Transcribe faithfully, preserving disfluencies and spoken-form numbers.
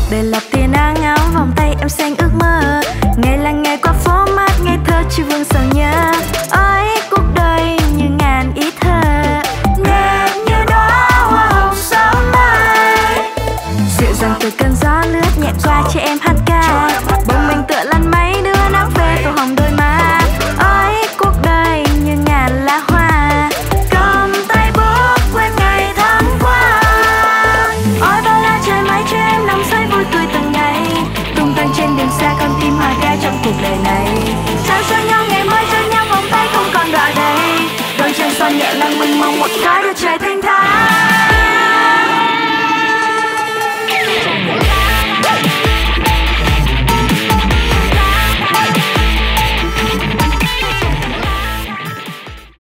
đời là tia nắng áo vòng tay em xanh ước mơ. Ngày là ngày qua phố mát ngây thơ chỉ vương sầu nhớ. Ôi cuộc đời như ngàn ý thơ, nghe như đóa hoa hồng sớm mai. Dịu dàng từ cơn gió lướt nhẹ qua cho em hát ca. Bỗng mình tựa lăn máy đưa nắng về tô hồng đôi má. Ôi cuộc đời như ngàn lá hoa, cầm tay bước quên ngày tháng qua. Ôi bao la trời mãi cho em nắm say vui tươi từng ngày. Tung tăng trên đường xa con tim hòa ca trong cuộc đời này. Trao cho nhau ngày mới cho nhau vòng tay không còn đợi đây. Đôi chân son nhẹ lăng mình mong một cái đưa trời